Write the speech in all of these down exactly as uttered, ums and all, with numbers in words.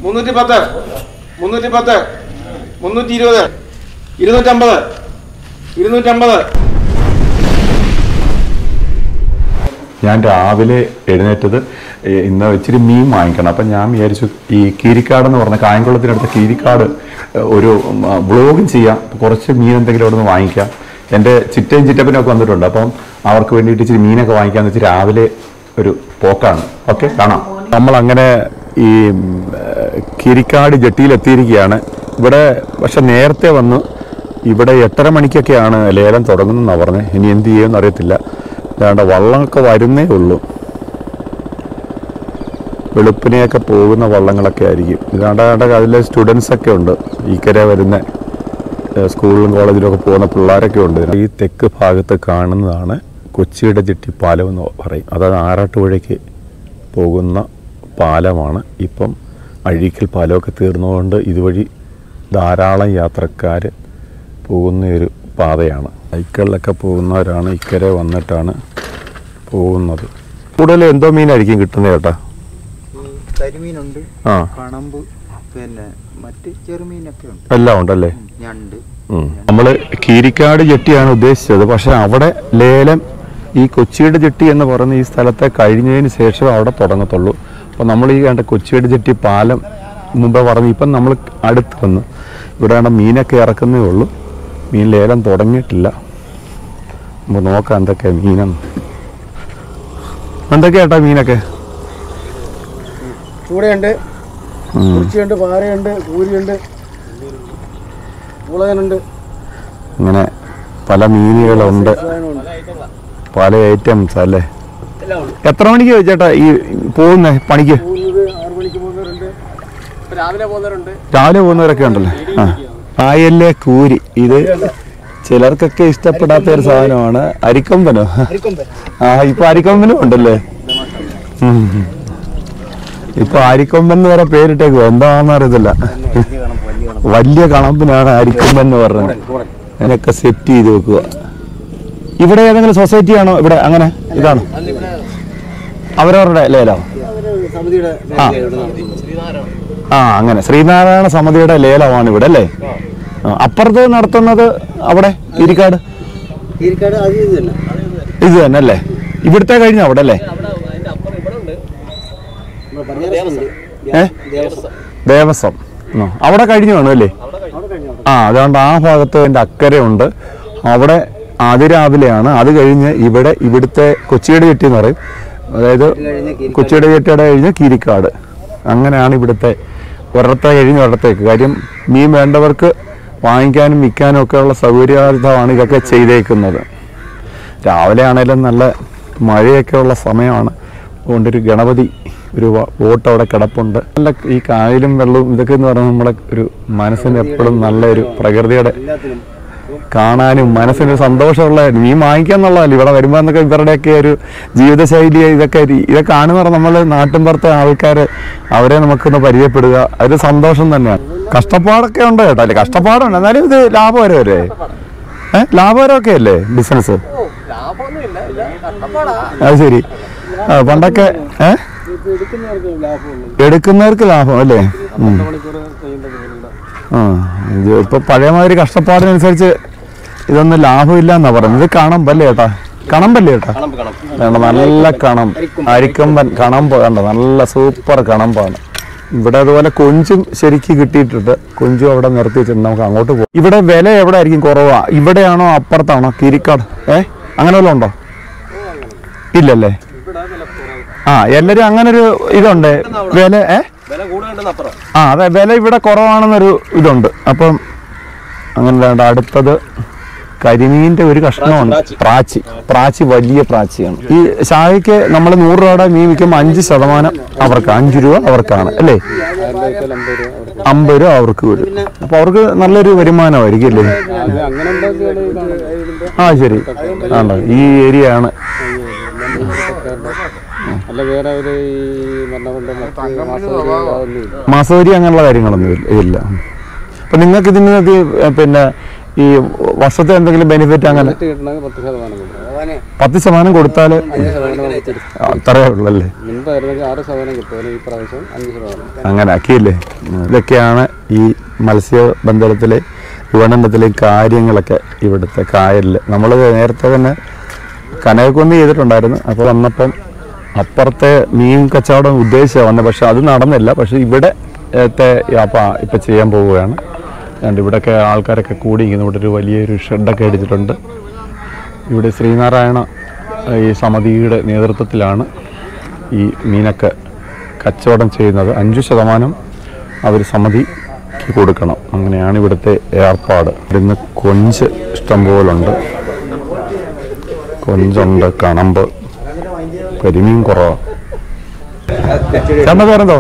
മുന്നൂറ്റി പത്ത് മുന്നൂറ്റി പത്ത് മുന്നൂറ്റി ഇരുപത് ഇരുന്നൂറ്റമ്പത് ഇരുന്നൂറ്റമ്പത്. ഞാൻ രാവിലെ എഴുന്നേറ്റത് ഇന്ന് ഇച്ചിരി മീൻ വാങ്ങിക്കണം. അപ്പം ഞാൻ വിചാരിച്ചു ഈ കീരിക്കാട് എന്ന് പറഞ്ഞ കായംകുളത്തിനടുത്ത് കീരിക്കാട് ഒരു വ്ളോഗും ചെയ്യാം, കുറച്ച് മീൻ എന്തെങ്കിലും അവിടെ നിന്ന് വാങ്ങിക്കാം. എൻ്റെ ചിറ്റയും ചിറ്റപ്പനും ഒക്കെ വന്നിട്ടുണ്ട്, അപ്പം അവർക്ക് വേണ്ടിയിട്ട് ഇച്ചിരി മീനൊക്കെ വാങ്ങിക്കാമെന്ന് വെച്ചാൽ രാവിലെ ഒരു പോക്കാണ്. ഓക്കെ, കാണാം. നമ്മളങ്ങനെ ഈ കീരിക്കാട് ജെട്ടിയിലെത്തിയിരിക്കുകയാണ്. ഇവിടെ പക്ഷെ നേരത്തെ വന്നു. ഇവിടെ എട്ടര മണിക്കൊക്കെയാണ് ലേലം തുടങ്ങുന്നതെന്നാണ് പറഞ്ഞത്. ഇനി എന്ത് ചെയ്യുമെന്ന് അറിയത്തില്ല. അതാണ്ട് വള്ളമൊക്കെ വരുന്നേ ഉള്ളൂ. വെളുപ്പിനെയൊക്കെ പോകുന്ന വള്ളങ്ങളൊക്കെ ആയിരിക്കും. ഇതാണ്ട് അതിലെ സ്റ്റുഡൻസൊക്കെ ഉണ്ട്. ഈക്കര വരുന്ന സ്കൂളിലും കോളേജിലും ഒക്കെ പോകുന്ന പിള്ളേരൊക്കെ ഉണ്ട്. ഈ തെക്ക് ഭാഗത്ത് കാണുന്നതാണ് കൊച്ചിയുടെ ജെട്ടി പാലം എന്ന് പറയും. അതായത് ആറാട്ടുപുഴയ്ക്ക് പോകുന്ന പാലമാണ്. ഇപ്പം അഴീക്കൽ പാലമൊക്കെ തീർന്നുകൊണ്ട് ഇതുവഴി ധാരാളം യാത്രക്കാർ പോകുന്ന ഒരു പാതയാണ്. സൈക്കിളിലൊക്കെ പോകുന്നവരാണ് ഇക്കരെ വന്നിട്ടാണ് പോകുന്നത്. കൂടുതൽ എന്തോ മീനായിരിക്കും കിട്ടുന്നത് ചേട്ടാ? കരിമീനുണ്ട്, കണമ്പ്, പിന്നെ മറ്റ് ചെറുമീനൊക്കെ ഉണ്ട്, എല്ലാം ഉണ്ടല്ലേ. ഞണ്ട്. നമ്മള് കീരിക്കാട് ജെട്ടിയാണ് ഉദ്ദേശിച്ചത്. പക്ഷെ അവിടെ ലേലം ഈ കൊച്ചിയുടെ ജെട്ടി എന്ന് പറയുന്ന ഈ സ്ഥലത്തെ കഴിഞ്ഞതിന് ശേഷം അവിടെ തുടങ്ങത്തുള്ളൂ. അപ്പോൾ നമ്മൾ ഈ കണ്ട കൊച്ചിയുടെ ജെട്ടി പാലം മുമ്പേ പറഞ്ഞു. ഇപ്പം നമ്മൾ അടുത്ത് വന്നു. ഇവിടെ വേണ്ട മീനൊക്കെ ഇറക്കുന്നേ ഉള്ളൂ. മീൻ ലേലം തുടങ്ങിയിട്ടില്ല. നമുക്ക് നോക്കാം എന്തൊക്കെയാ മീനെന്ന്. എന്തൊക്കെയാ ഏട്ടാ മീനൊക്കെ? ചൂടയുണ്ട്, കുറിച്ചിയുണ്ട്, പാരയുണ്ട്, കൂരിയുണ്ട്, മുളകനുണ്ട്. ഇങ്ങനെ പല മീനുകളുണ്ട്, പല ഐറ്റംസ് അല്ലേ. എത്ര മണിക്ക് ചേട്ടാ ഈ പോകുന്നേ പണിക്ക്? രാവിലെ പോകുന്നവരൊക്കെ ഉണ്ടല്ലേ. ആ, ആയല്ലേ കൂരി. ഇത് ചിലർക്കൊക്കെ ഇഷ്ടപ്പെടാത്ത ഒരു സാധനമാണ്. അരിക്കൊമ്പനോ? ആ, ഇപ്പൊ അരിക്കൊമ്പനും ഉണ്ടല്ലേ. ഇപ്പൊ അരിക്കൊമ്പൻ എന്ന് വരെ പേരിട്ടേക്കോ, എന്താണെന്ന് അറിയത്തില്ല. വലിയ കണമ്പിനാണ് അരിക്കൊമ്പൻ എന്ന് പറഞ്ഞത്. അതിനൊക്കെ സെറ്റ് ചെയ്ത് വെക്കുക. ഇവിടെ ഏതെങ്കിലും സൊസൈറ്റി ആണോ ഇവിടെ? അങ്ങനെ ഇതാണ് അവരവരുടെ ലേലം? ആ ആ അങ്ങനെ ശ്രീനാരായണ സമിതിയുടെ ലേലമാണ് ഇവിടെ അല്ലേ. അപ്പുറത്ത് നടത്തുന്നത് അവിടെ കീരിക്കാട് ഇത് തന്നെ അല്ലേ? ഇവിടുത്തെ കഴിഞ്ഞ അവിടെ അല്ലേ? ഏ ദേവസ്വം അവിടെ കഴിഞ്ഞു വേണം അല്ലേ? ആ, അതുകൊണ്ട് ആ ഭാഗത്ത് എൻ്റെ അക്കരയുണ്ട്. അവിടെ അതിരാവിലെയാണ്. അത് കഴിഞ്ഞ് ഇവിടെ ഇവിടുത്തെ കൊച്ചിയുടെ ജെട്ടി എന്ന് പറയും. അതായത് കൊച്ചിയുടെ ജെട്ടിയുടെ കഴിഞ്ഞ് കീരിക്കാട്. അങ്ങനെയാണ് ഇവിടുത്തെ ഒരിടത്തെ കഴിഞ്ഞ് ഒരിടത്തേക്ക്. കാര്യം മീൻ വേണ്ടവർക്ക് വാങ്ങിക്കാനും വിൽക്കാനും ഒക്കെ ഉള്ള സൗകര്യാർത്ഥമാണ് ഇതൊക്കെ ചെയ്തേക്കുന്നത്. രാവിലെ ആണെങ്കിലും നല്ല മഴയൊക്കെ ഉള്ള സമയമാണ്. അതുകൊണ്ടൊരു ഗണപതി ഒരു ബോട്ട് അവിടെ കിടപ്പുണ്ട്. നല്ല ഈ കായലും വെള്ളവും ഇതൊക്കെ എന്ന് പറഞ്ഞാൽ നമ്മളെ ഒരു മനസ്സിന് എപ്പോഴും നല്ലൊരു പ്രകൃതിയുടെ കാണാനും മനസ്സിനൊരു സന്തോഷമുള്ള മീൻ വാങ്ങിക്കാന്നുള്ളതല്ല. ഇവിടെ വരുമ്പോൾ എന്നൊക്കെ ഇവരുടെയൊക്കെ ഒരു ജീവിതശൈലി ഇതൊക്കെ ഇതൊക്കെ കാണുന്ന പറഞ്ഞാൽ നമ്മൾ നാട്ടിൻപുറത്തെ ആൾക്കാർ അവരെ നമുക്കൊന്ന് പരിചയപ്പെടുക. അതൊരു സന്തോഷം തന്നെയാണ്. കഷ്ടപ്പാടൊക്കെ ഉണ്ട് കേട്ടോ അല്ലേ? കഷ്ടപ്പാടുണ്ട്, എന്നാലും ഇത് ലാഭകരമല്ലേ? ഏഹ് ലാഭകരമൊക്കെ അല്ലേ ബിസിനസ്? അത് ശരി. ആ, പണ്ടൊക്കെ ഏഹ് എടുക്കുന്നവർക്ക് ലാഭം അല്ലേ? ആ, ഇത് ഇപ്പൊ പഴയ മാതിരി കഷ്ടപ്പാടിനനുസരിച്ച് ഇതൊന്നും ലാഭമില്ല എന്നാ പറയുന്നത്. ഇത് കണമ്പല്ലേ ചേട്ടാ? കണമ്പല്ലേ ചേട്ടാ? വേണ്ട, നല്ല കണം, അരിക്കൊമ്പൻ കണമ്പ് കണ്ട, നല്ല സൂപ്പർ കണമ്പാണ്. ഇവിടെ അതുപോലെ കൊഞ്ചും ശരിക്ക് കിട്ടിയിട്ടുണ്ട്. കൊഞ്ചും അവിടെ നിർത്തി വെച്ചിട്ട് നമുക്ക് അങ്ങോട്ട് പോകും. ഇവിടെ വില എവിടെ ആയിരിക്കും കുറവാ? ഇവിടെയാണോ അപ്പുറത്താണോ? കീരിക്കാട് ഏ അങ്ങനെ വല്ലതും ഉണ്ടോ? ഇല്ലല്ലേ? ആ, എല്ലാരും അങ്ങനെ ഒരു ഇതുണ്ട് വില. ഏ ആ അതെ, വില ഇവിടെ കുറവാണെന്നൊരു ഇതുണ്ട്. അപ്പം അങ്ങനെ വേണ്ട. അടുത്തത് കരിമീൻ്റെ ഒരു കഷ്ണമാണ്. പ്രാച്ചി. പ്രാച്ചി വലിയ പ്രാച്ചിയാണ്. ഈ ശാഖയ്ക്ക് നമ്മൾ നൂറ് രൂപയുടെ മീൻ വിൽക്കുമ്പോൾ അഞ്ച് ശതമാനം അവർക്ക്, അഞ്ച് രൂപ അവർക്കാണ് അല്ലേ? അമ്പത് രൂപ അവർക്ക് വരും. അപ്പൊ അവർക്ക് നല്ലൊരു വരുമാനമായിരിക്കും അല്ലേ? ആ ശരി. ആണോ? ഈ ഏരിയ ആണ്. മാസവരി അങ്ങനെയുള്ള കാര്യങ്ങളൊന്നും ഇല്ല. അപ്പൊ നിങ്ങൾക്ക് ഇതിന് പിന്നെ ഈ വർഷത്തെ എന്തെങ്കിലും ബെനിഫിറ്റ് അങ്ങനെ പത്ത് ശതമാനം കൊടുത്താൽ അത്രേ ഉള്ളല്ലേ? അങ്ങനെ ആക്കിയില്ലേ? ഇതൊക്കെയാണ് ഈ മത്സ്യബന്ധനത്തിലെ വിപണനത്തിലെ കാര്യങ്ങളൊക്കെ. ഇവിടുത്തെ കായലിൽ നമ്മൾ നേരത്തെ തന്നെ കനകക്കൊന്ന് ചെയ്തിട്ടുണ്ടായിരുന്നു. അപ്പോൾ വന്നപ്പം അപ്പുറത്തെ മീൻ കച്ചവടം ഉദ്ദേശിച്ചാണ് വന്നത്, പക്ഷെ അത് നടന്നില്ല. പക്ഷെ ഇവിടെ അപ്പം ഇപ്പം ചെയ്യാൻ പോവുകയാണ്. അതുകൊണ്ട് ഇവിടെയൊക്കെ ആൾക്കാരൊക്കെ കൂടി ഇങ്ങനെ ഇവിടെ ഒരു വലിയൊരു ഷെഡൊക്കെ അടിച്ചിട്ടുണ്ട്. ഇവിടെ ശ്രീനാരായണ ഈ സമിതിയുടെ നേതൃത്വത്തിലാണ് ഈ മീനൊക്കെ കച്ചവടം ചെയ്യുന്നത്. അഞ്ച് ശതമാനം അവർ സമിതിക്ക് കൊടുക്കണം. അങ്ങനെയാണ് ഇവിടുത്തെ ഏർപ്പാട്. ഇന്ന് കൊഞ്ച് ഇഷ്ടംപോലുണ്ട്. കൊഞ്ചുണ്ട്, കണമ്പ്, കരിമീൻ കുറവാണ്. ചേട്ടൻ്റെ പേരെന്തോ?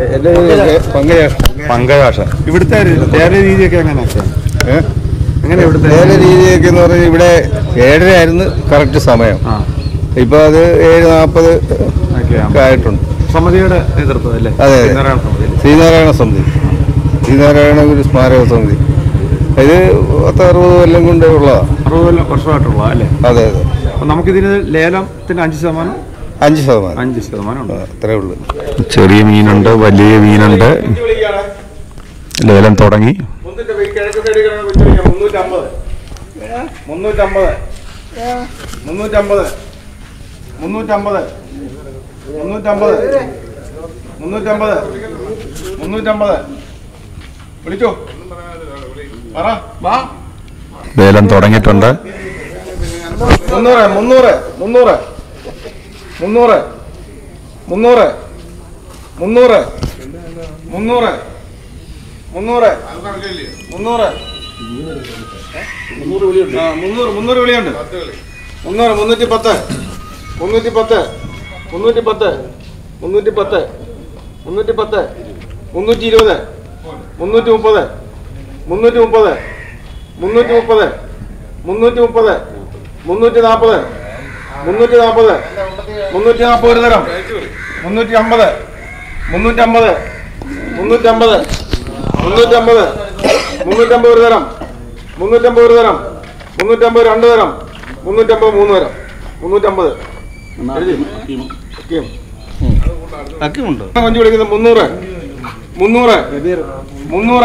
പങ്കജാഷ. ഇവിടുത്തെ വേറെ രീതിയൊക്കെ എങ്ങനെയൊക്കെയാണ്? എങ്ങനെ ഇവിടുത്തെ വേറെ രീതിയൊക്കെ എന്ന് പറഞ്ഞാൽ ഇവിടെ ഏഴര ആയിരുന്നു കറക്റ്റ് സമയം. ഇപ്പൊ അത് ഏഴ് നാൽപ്പത് ആയിട്ടുണ്ട്. സമിതിയുടെ നേതൃത്വം അല്ലേ? അതെ, ശ്രീനാരായണ സമിതി, ശ്രീനാരായണ ഒരു സ്മാരക സമിതി. ഇത് പത്ത് അറുപത് കൊല്ലം കൊണ്ട് ഉള്ളതാണ്. അറുപത് കൊല്ലം വർഷമായിട്ടുള്ള അല്ലേ? അതെ അതെ. അപ്പൊ നമുക്കിതിന് ലേലത്തിന് അഞ്ച് ശതമാനം അഞ്ച് ശതമാനം അഞ്ച് ശതമാനം ഉണ്ട്. അത്രേ ഉള്ളൂ. ചെറിയ മീനുണ്ട്, വലിയ മീനുണ്ട്. ലേലം തുടങ്ങി. മുന്നൂറ്റമ്പത് മുന്നൂറ്റമ്പത് മുന്നൂറ്റമ്പത് മുന്നൂറ്റമ്പത് മുന്നൂറ്റമ്പത് മുന്നൂറ്റമ്പത് മുന്നൂറ്റമ്പത് വിളിച്ചോ പറ. ലേലം തുടങ്ങിയിട്ടുണ്ട്. മുന്നൂറ് മുന്നൂറ് മുന്നൂറ് മുന്നൂറ് മുന്നൂറ് മുന്നൂറ് മുന്നൂറ് മുന്നൂറ് മുന്നൂറ് മുന്നൂറ് മുന്നൂറ് വിളിയുണ്ട്. മുന്നൂറ് മുന്നൂറ്റി പത്ത് മുന്നൂറ്റി പത്ത് മുന്നൂറ്റി പത്ത് മുന്നൂറ്റി പത്ത് മുന്നൂറ്റി പത്ത് മുന്നൂറ്റി ഇരുപത് മുന്നൂറ്റി മുപ്പത് മുന്നൂറ്റി മുപ്പത് മുന്നൂറ്റി മുപ്പത് മുന്നൂറ്റി മുപ്പത് മുന്നൂറ്റി നാൽപ്പത് മുന്നൂറ്റി നാൽപ്പത് മുന്നൂറ്റി നാൽപ്പത് ഒരു തരം മുന്നൂറ്റി അമ്പത് മുന്നൂറ്റമ്പത് മുന്നൂറ്റമ്പത് മുന്നൂറ്റമ്പത് മുന്നൂറ്റമ്പത് ഒരു തരം മുന്നൂറ്റമ്പത് ഒരു തരം മുന്നൂറ്റമ്പത് രണ്ട് തരം മുന്നൂറ്റമ്പത് മൂന്ന് തരം മുന്നൂറ്റമ്പത് കൊഞ്ചു വിളിക്കുന്നത് മുന്നൂറ് മുന്നൂറ് മുന്നൂറ്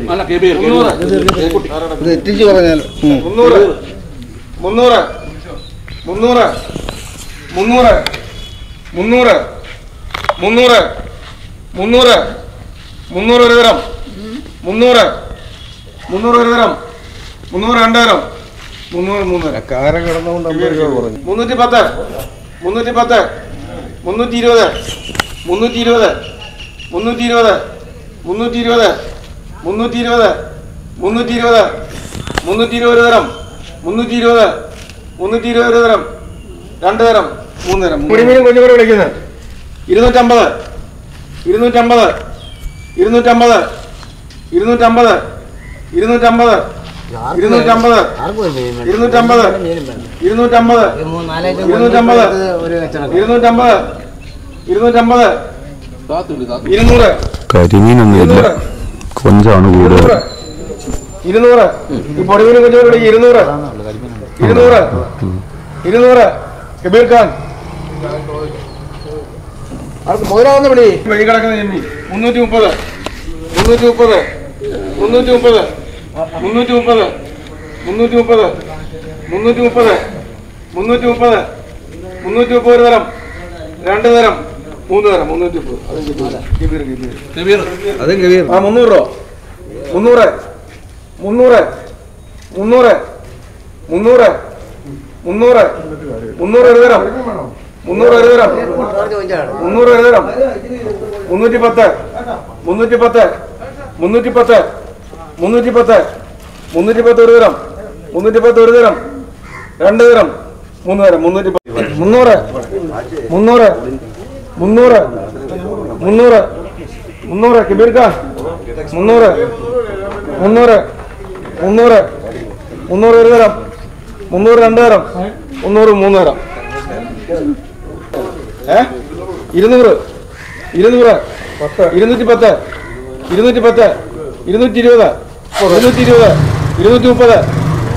മുന്നൂറ് മുന്നൂറ് മുന്നൂറ് മുന്നൂറ് മുന്നൂറ് മുന്നൂറ് മുന്നൂറ് മുന്നൂറ് ഒരു തരം മുന്നൂറ് മുന്നൂറ് ഒരു തരം മുന്നൂറ് രണ്ട് തരം മുന്നൂറ് മൂന്ന് തരം കാര കിടന്നുകൊണ്ട് മുന്നൂറ്റി പത്ത് മുന്നൂറ്റി പത്ത് മുന്നൂറ്റി ഇരുപത് മുന്നൂറ്റി ഇരുപത് മുന്നൂറ്റി ഇരുപത് മുന്നൂറ്റി ഇരുപത് മുന്നൂറ്റി ഇരുപത് മുന്നൂറ്റി ഇരുപത് മുന്നൂറ്റി ഇരുപത് തരം മുന്നൂറ്റി ഇരുപത് മുന്നൂറ്റി ഇരുപത് തരം രണ്ട് തരം മൂന്ന് തരം കുടിമീനും കുഞ്ഞുകൂടെ വിളിക്കുന്നത് ഇരുന്നൂറ്റമ്പത് ഇരുന്നൂറ്റമ്പത് ഇരുന്നൂറ്റമ്പത് ഇരുന്നൂറ്റമ്പത് ഇരുന്നൂറ്റമ്പത് ഇരുന്നൂറ്റമ്പത് ഇരുന്നൂറ്റമ്പത് ഇരുന്നൂറ്റമ്പത് ഇരുന്നൂറ്റമ്പത് ഇരുന്നൂറ്റമ്പത് ഇരുന്നൂറ്റമ്പത് ഇരുന്നൂറ് കരിമീനൊന്നുമില്ല, കൊഞ്ചാണ് കൂടുതൽ. ഇരുന്നൂറ് ഈ പൊടിമീനും കൊഞ്ചുകൂടെ ഇരുന്നൂറ് ഇരുന്നൂറ് ഇരുന്നൂറ് കബീർ ഖാൻ മുതലാവുന്ന വിളി വഴി കിടക്കുന്ന ചെമ്മീൻ മുന്നൂറ്റി മുപ്പത് മുന്നൂറ്റി മുപ്പത് മുന്നൂറ്റി മുപ്പത് മുന്നൂറ്റി മുപ്പത് മുന്നൂറ്റി മുപ്പത് മുന്നൂറ്റി മുപ്പത് മുന്നൂറ്റി മുപ്പത് മുന്നൂറ്റി മുപ്പത് ഒരു തരം രണ്ട് തരം മൂന്ന് തരം മുന്നൂറ്റി മുപ്പത് ആ മുന്നൂറ് രൂപ മുന്നൂറ് മുന്നൂറ് മുന്നൂറ് മുന്നൂറ് മുന്നൂറ് മുന്നൂറ് ഒരു തരം മുന്നൂറ് ഒരു തരം മുന്നൂറ് ഒരു തരം മുന്നൂറ്റി പത്ത് മുന്നൂറ്റി പത്ത് മുന്നൂറ്റി പത്ത് മുന്നൂറ്റി പത്ത് മുന്നൂറ്റി പത്ത് ഒരു തരം മുന്നൂറ്റി പത്ത് ഒരു തരം രണ്ട് തരം മൂന്ന് തരം മുന്നൂറ്റി പത്ത് മുന്നൂറ് മുന്നൂറ് മുന്നൂറ് മുന്നൂറ് മുന്നൂറ് കബീർ ഖാൻ മുന്നൂറ് മുന്നൂറ് മുന്നൂറ് മുന്നൂറ് ഒരു തരം മുന്നൂറ് രണ്ട് തരം മുന്നൂറ് മൂന്ന് തരം ഏ ഇരുന്നൂറ് ഇരുന്നൂറ് ഇരുന്നൂറ്റി പത്ത് ഇരുന്നൂറ്റി പത്ത് ഇരുന്നൂറ്റി ഇരുപത് ഇരുന്നൂറ്റി ഇരുപത് ഇരുന്നൂറ്റി മുപ്പത്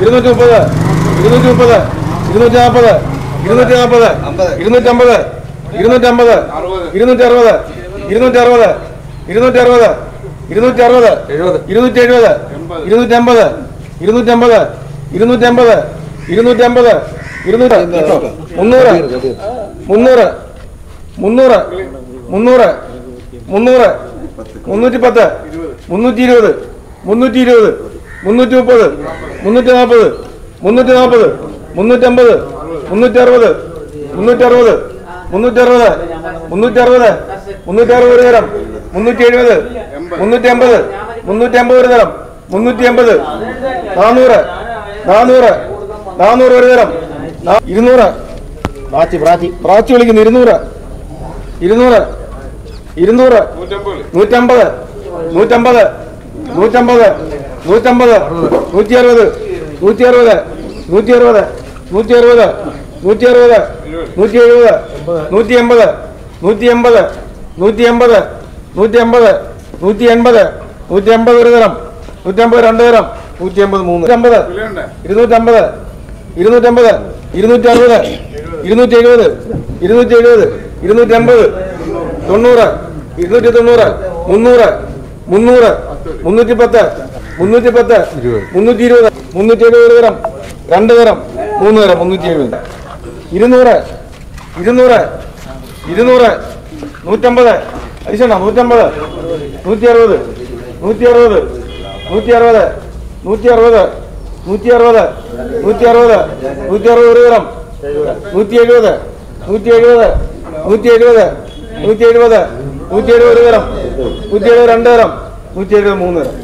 ഇരുന്നൂറ്റി മുപ്പത് ഇരുന്നൂറ്റി മുപ്പത് ഇരുന്നൂറ്റി നാൽപ്പത് ഇരുന്നൂറ്റി നാൽപ്പത് ഇരുന്നൂറ്റമ്പത് ഇരുന്നൂറ്റമ്പത് ഇരുന്നൂറ്റി അറുപത് ഇരുന്നൂറ്റി അറുപത് ഇരുന്നൂറ്റി അറുപത് ഇരുന്നൂറ്റി അറുപത് ഇരുന്നൂറ്റി എഴുപത് ഇരുന്നൂറ്റമ്പത് ഇരുന്നൂറ്റമ്പത് ഇരുന്നൂറ്റമ്പത് ഇരുന്നൂറ്റമ്പത് ഇരുന്നൂറ് മുന്നൂറ് മുന്നൂറ് മുന്നൂറ് മുന്നൂറ് മുന്നൂറ് മുന്നൂറ്റി പത്ത് മുന്നൂറ്റി ഇരുപത് മുന്നൂറ്റി ഇരുപത് മുന്നൂറ്റി മുപ്പത് മുന്നൂറ്റി നാൽപ്പത് മുന്നൂറ്റി നാൽപ്പത് മുന്നൂറ്റമ്പത് മുന്നൂറ്റി അറുപത് മുന്നൂറ്റി അറുപത് മുന്നൂറ്റി അറുപത് മുന്നൂറ്റി അറുപത് മുന്നൂറ്റി അറുപത് ഒരു തരം മുന്നൂറ്റി എഴുപത് മുന്നൂറ്റി അമ്പത് മുന്നൂറ്റി അമ്പത് ഒരു തരം മുന്നൂറ്റി അമ്പത് നാനൂറ് നാനൂറ് നാനൂറ് ഒരു തരം ഇരുന്നൂറ് പ്രാച്ചി പ്രാച്ചി പ്രാച്ചി വിളിക്കുന്നു ഇരുന്നൂറ് ഇരുന്നൂറ് ഇരുന്നൂറ് നൂറ്റമ്പത് നൂറ്റമ്പത് നൂറ്റമ്പത് നൂറ്റമ്പത് നൂറ്റി അറുപത് നൂറ്റി അറുപത് നൂറ്റി അറുപത് നൂറ്റി അറുപത് നൂറ്റി അറുപത് നൂറ്റി എഴുപത് നൂറ്റി എൺപത് നൂറ്റി എൺപത് നൂറ്റി എൺപത് നൂറ്റി എൺപത് നൂറ്റി എൺപത് നൂറ്റി എൺപത് ഒരു തരം നൂറ്റമ്പത് രണ്ട് തരം നൂറ്റി എൺപത് മൂന്ന് നൂറ്റമ്പത് ഇരുന്നൂറ്റമ്പത് ഇരുന്നൂറ്റമ്പത് ഇരുന്നൂറ്റി അറുപത് ഇരുന്നൂറ്റി എഴുപത് ഇരുന്നൂറ്റി എഴുപത് ഇരുന്നൂറ്റി അമ്പത് തൊണ്ണൂറ് ഇരുന്നൂറ്റി തൊണ്ണൂറ് മുന്നൂറ് മുന്നൂറ് മുന്നൂറ്റി പത്ത് മുന്നൂറ്റി പത്ത് മുന്നൂറ്റി ഇരുപത് മുന്നൂറ്റി എഴുപത് തരം രണ്ട് തരം മൂന്ന് തരം മുന്നൂറ്റി എഴുപത് ഇരുന്നൂറ് ഇരുന്നൂറ് ഇരുന്നൂറ് നൂറ്റമ്പത് അരിശണ നൂറ്റമ്പത് നൂറ്റി അറുപത് നൂറ്റി അറുപത് നൂറ്റി അറുപത് നൂറ്റി അറുപത് നൂറ്റി അറുപത് നൂറ്റി അറുപത് നൂറ്റി അറുപത് ഒരു തരം നൂറ്റി എഴുപത് നൂറ്റി എഴുപത് നൂറ്റി എഴുപത് നൂറ്റി എഴുപത് നൂറ്റി എഴുപത് ഒരു തരം നൂറ്റി എഴുപത് രണ്ട് തരം നൂറ്റി എഴുപത് മൂന്ന് തരം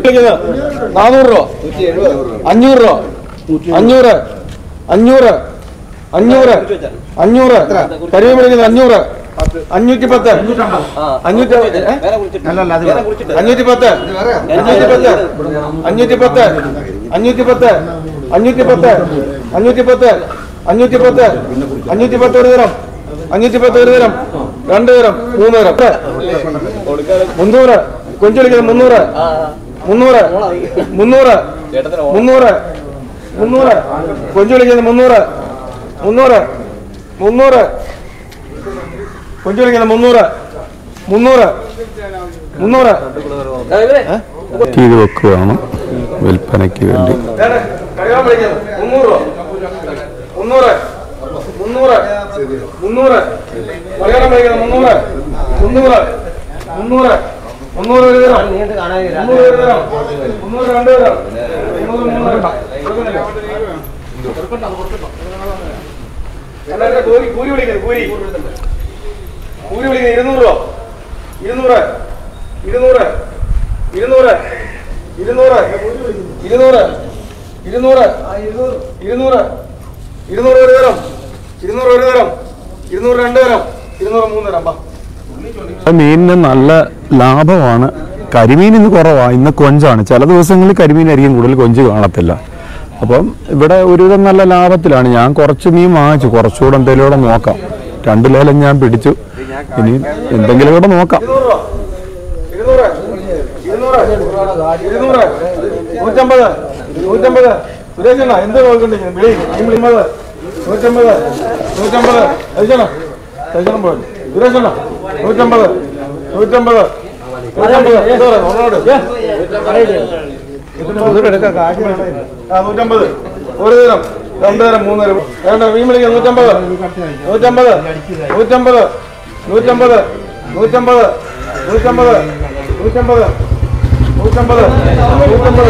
നാനൂറ് രൂപ അഞ്ഞൂറ് രൂപ അഞ്ഞൂറ് അഞ്ഞൂറ് അഞ്ഞൂറ് അഞ്ഞൂറ് കരിമീൻ വിളിക്കുന്നത് അഞ്ഞൂറ് അഞ്ഞൂറ്റി പത്ത് അഞ്ഞൂറ്റി അഞ്ഞൂറ്റി പത്ത് അഞ്ഞൂറ്റി പത്ത് അഞ്ഞൂറ്റി പത്ത് അഞ്ഞൂറ്റി പത്ത് അഞ്ഞൂറ്റി പത്ത് അഞ്ഞൂറ്റി പത്ത് അഞ്ഞൂറ്റി പത്ത് അഞ്ഞൂറ്റി പത്ത് ഒരു തരം അഞ്ഞൂറ്റി പത്ത് ഒരു തരം രണ്ട് തരം മൂന്ന് തരം മുന്നൂറ് കൊഞ്ചു വിളിക്കുന്നത് മുന്നൂറ് മുന്നൂറ് മുന്നൂറ് മുന്നൂറ് മുന്നൂറ് കൊഞ്ചു വിളിക്കുന്നത് മുന്നൂറ് മുന്നൂറ് മുന്നൂറ് കൊഞ്ചു വിളിക്കുന്നത് മുന്നൂറ് മുന്നൂറ് മുന്നൂറ് ചെയ്ത് വെക്കുകയാണ് വിൽപ്പനയ്ക്ക് വേണ്ടി. മുന്നൂറ് മുന്നൂറ് മുന്നൂറ് മുന്നൂറ് മലയാളം വിളിക്കുന്നത് മുന്നൂറ് മുന്നൂറ് മുന്നൂറ് മുന്നൂറ് ഒരു തരം മുന്നൂറ് ഒരു തരം മുന്നൂറ് രണ്ട് തരം മുന്നൂറ് മൂന്ന് കൂലി കൂലി വിളിക്കുന്നത് കൂലി കൂലി വിളിക്കുന്നത് ഇരുന്നൂറ് രൂപ ഇരുന്നൂറ് ഇരുന്നൂറ് ഇരുന്നൂറ് ഇരുന്നൂറ് ഇരുന്നൂറ് ഇരുന്നൂറ് ഇരുന്നൂറ് ഇരുന്നൂറ് ഒരു തരം ഇരുന്നൂറ് ഒരു തരം ഇരുന്നൂറ് രണ്ട് തരം ഇരുന്നൂറ് മൂന്ന് തരം. മീനിന് നല്ല ലാഭമാണ്. കരിമീൻ ഇന്ന് കുറവാണ്, ഇന്ന് കൊഞ്ചാണ്. ചില ദിവസങ്ങളിൽ കരിമീനായിരിക്കും കൂടുതൽ, കൊഞ്ച് കാണത്തില്ല. അപ്പം ഇവിടെ ഒരുവിധം നല്ല ലാഭത്തിലാണ്. ഞാൻ കുറച്ച് മീൻ വാങ്ങിച്ചു, കുറച്ചുകൂടെ എന്തെങ്കിലും കൂടെ നോക്കാം. രണ്ട് ലേലം ഞാൻ പിടിച്ചു, ഇനി എന്തെങ്കിലും കൂടെ നോക്കാം. നൂറ്റമ്പത് നൂറ്റമ്പത് സുരേഷണ്ണ എന്ത് നോക്കണ്ടേ നൂറ്റമ്പത് നൂറ്റമ്പത് കഴിച്ചണം കഴിച്ചണം പോയി സുരേഷണ്ണ നൂറ്റമ്പത് നൂറ്റമ്പത് നൂറ്റമ്പത് ഒരു തരം രണ്ട് തരം മൂന്ന് തരം വേണ്ട മീൻ വിളിക്കുക നൂറ്റമ്പത് നൂറ്റമ്പത് നൂറ്റമ്പത് നൂറ്റമ്പത് നൂറ്റമ്പത് നൂറ്റമ്പത് നൂറ്റമ്പത് നൂറ്റമ്പത് നൂറ്റമ്പത്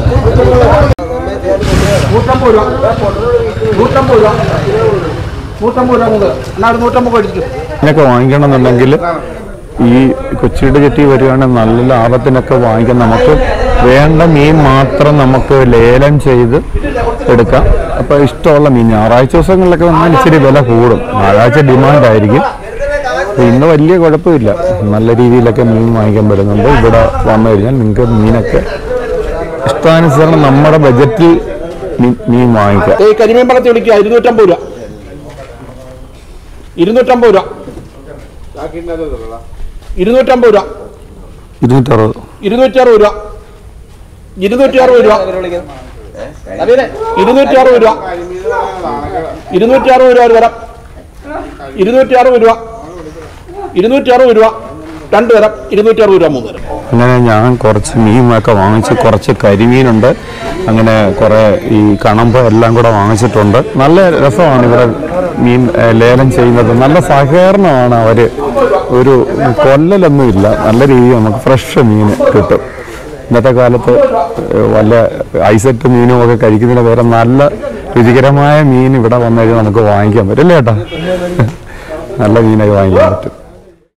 നൂറ്റമ്പത് രൂപ നൂറ്റമ്പത് രൂപ നൂറ്റമ്പത് രൂപ മുതൽ അല്ലാതെ നൂറ്റമ്പത് അടിച്ചു. ഇതിനൊക്കെ വാങ്ങിക്കണമെന്നുണ്ടെങ്കിൽ ഈ കൊച്ചിയുടെ ചെട്ടി വരികയാണെങ്കിൽ നല്ല ലാഭത്തിനൊക്കെ വാങ്ങിക്കാൻ നമുക്ക് വേണ്ട മീൻ മാത്രം നമുക്ക് ലേലം ചെയ്ത് എടുക്കാം. അപ്പോൾ ഇഷ്ടമുള്ള മീൻ ഞായറാഴ്ച ദിവസങ്ങളിലൊക്കെ വന്നാൽ ഇച്ചിരി വില കൂടും, ഞായറാഴ്ച ഡിമാൻഡായിരിക്കും. ഇന്ന് വലിയ കുഴപ്പമില്ല, നല്ല രീതിയിലൊക്കെ മീൻ വാങ്ങിക്കാൻ പറ്റുന്നുണ്ട്. ഇവിടെ വന്നു കഴിഞ്ഞാൽ നിങ്ങൾക്ക് മീനൊക്കെ ഇഷ്ടാനുസരണം നമ്മുടെ ബജറ്റിൽ മീൻ വാങ്ങിക്കാം. ഈ കരിമീൻ പളത്തി വിളിക്കുക ഇരുന്നൂറ്റമ്പത് രൂപ ഇരുന്നൂറ്റമ്പത് രൂപ ഇരുന്നൂറ്റമ്പത് രൂപ ഇരുന്നൂറ്ററുപത് ഇരുന്നൂറ്റി അറുപത് രൂപ ഇരുന്നൂറ്റി അറുപത് രൂപ ഇരുന്നൂറ്റി അറുപത് രൂപ ഇരുന്നൂറ്റി അറുപത് രൂപ ഒരു തരം ഇരുന്നൂറ്റി അറുപത് രൂപ ഇരുന്നൂറ്റി അറുപത് രൂപ രണ്ട് തരം ഇരുന്നൂറ്റി അറുപത് രൂപ മൂന്ന് തരം. അങ്ങനെ ഞാൻ കുറച്ച് മീനൊക്കെ വാങ്ങിച്ച് കുറച്ച് കരിമീനുണ്ട്, അങ്ങനെ കുറേ ഈ കണമ്പ് എല്ലാം കൂടെ വാങ്ങിച്ചിട്ടുണ്ട്. നല്ല രസമാണ് ഇവിടെ മീൻ ലേലം ചെയ്യുന്നത്. നല്ല സഹകരണമാണ് അവർ, ഒരു കൊല്ലലൊന്നുമില്ല, നല്ല രീതിയിൽ നമുക്ക് ഫ്രഷ് മീൻ കിട്ടും. ഇന്നത്തെ കാലത്ത് വല്ല ഐസറ്റ് മീനും ഒക്കെ കഴിക്കുന്നതിന് പകരം നല്ല രുചികരമായ മീൻ ഇവിടെ വന്നു കഴിഞ്ഞാൽ നമുക്ക് വാങ്ങിക്കാൻ പറ്റും അല്ലേ ചേട്ടാ? നല്ല മീനൊക്കെ വാങ്ങിക്കാൻ പറ്റും.